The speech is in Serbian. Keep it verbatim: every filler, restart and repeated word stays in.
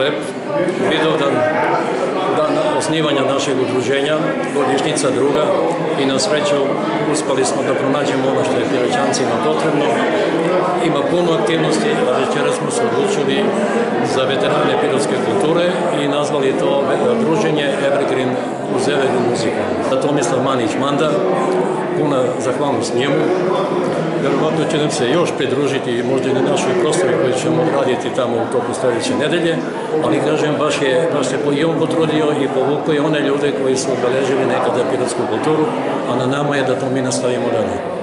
lep vidovdan dan osnivanja našeg udruženja, godišnjica druga, i na sreću uspali smo da pronađemo ono što je Piroćancima potrebno. Ima puno aktivnosti, a večera smo se odlučili za veterane pirotske kulture i nazvali to druženje Evergreen uz Evergreen muziku. Tomislav Manić-Manda, puna zahvalnost njemu. Vjerovatno će nam se još pridružiti možda i na našoj prostori koji ćemo raditi tamo u toku sljedeće nedelje, ali kažem, baš je, baš se i on potrudio i povukao je one ljude koji su obeležili nekada pirotsku kulturu, a na nama je da to mi nastavimo dalje.